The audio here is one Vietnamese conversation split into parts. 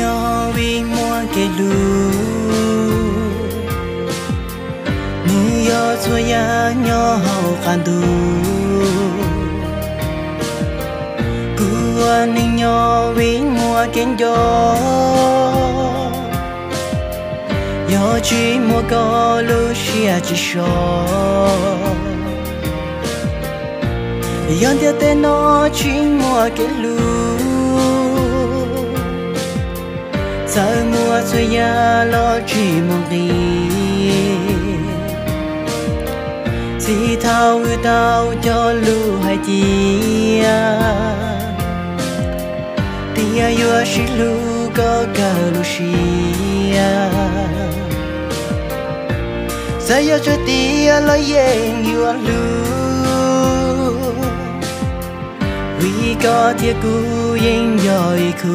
nhỏ vì mua cái lú New York xua ya nhỏ hậu khăn đu Cua ninh nhỏ vì mua cái gió Yo chỉ mua có lu xia chỉ so Yon tia tên nó chỉ mua cái lu Sao mua xuôi ya lo chỉ mong đi Chỉ thao ư tao cho lu hay chia Tia yo chỉ lu có cả lu xia Sao yo cho tia lo yên yo lu Vì có thiệt cú yên dõi khu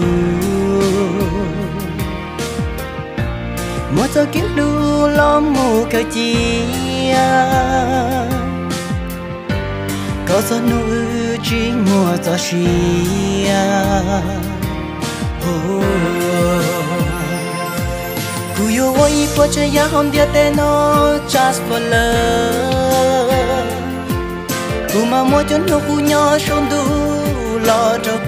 Một số kiến lưu lo mù cơ chia Có số nụ chỉ mùa gió xìa Cú yêu ôi bỏ chơi ya hôn địa tên nó just for love Cú mà mua cho nó cú nhỏ sống đủ lo cho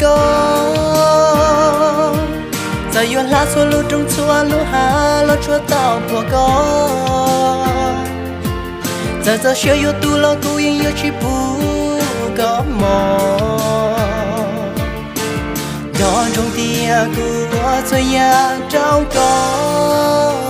con Giờ yêu lá xua lưu trong xua lưu hà lo chua tao của con Giờ xưa yêu tu lo cú yên yêu chỉ bù có mò Nhỏ trong tia cú có xua ya trao con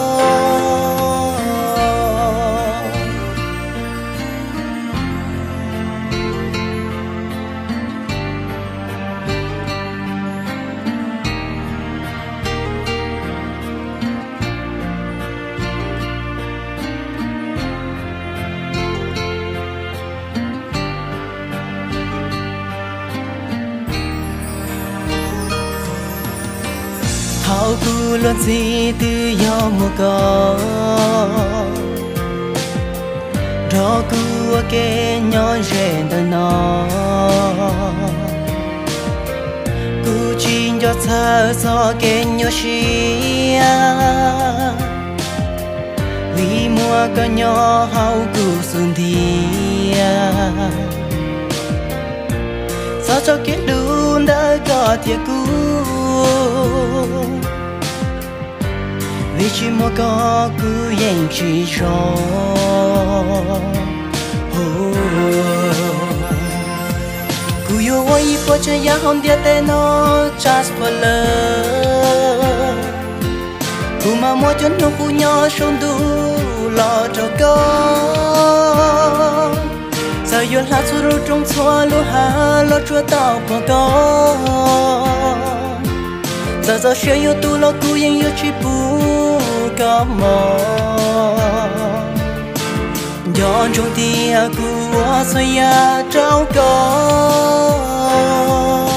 Thảo cú luôn gì từ gió mùa có Đó cú ở cái nhỏ rèn đời nó Cú chín cho xa gió cái nhỏ xìa Vì mùa có nhỏ hao cú xuân thìa Sao cho cái luôn đã có thiệt cú Vì chỉ mua có cứ yên chỉ cho Cú yêu ôi bỏ chơi ya hôn địa tên nó just for love Cú mà mua cho nó cú nhỏ sống đủ lo cho con Sao yêu lá xua ru trong xua lu hà lo chua tao của con Giờ xưa yêu tu lo cú yên yêu chỉ bù có mò Gió trong tia cú xôi ya trao con